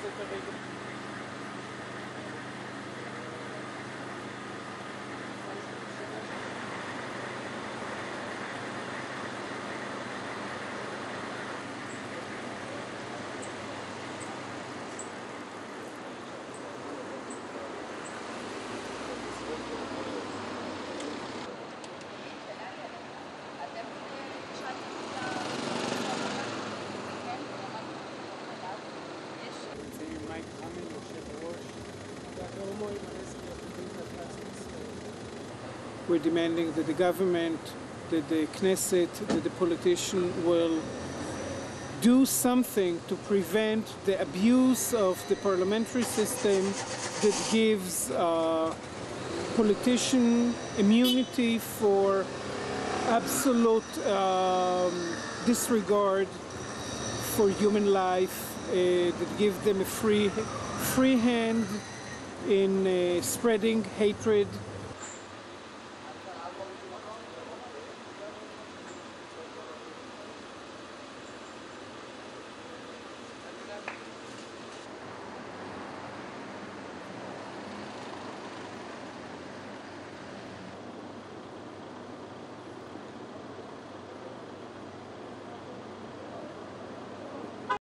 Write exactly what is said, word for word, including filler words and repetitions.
We're demanding that the government, that the Knesset, that the politician will do something to prevent the abuse of the parliamentary system that gives uh, politician immunity for absolute um, disregard for human life, uh, that give them a free, free hand in uh, spreading hatred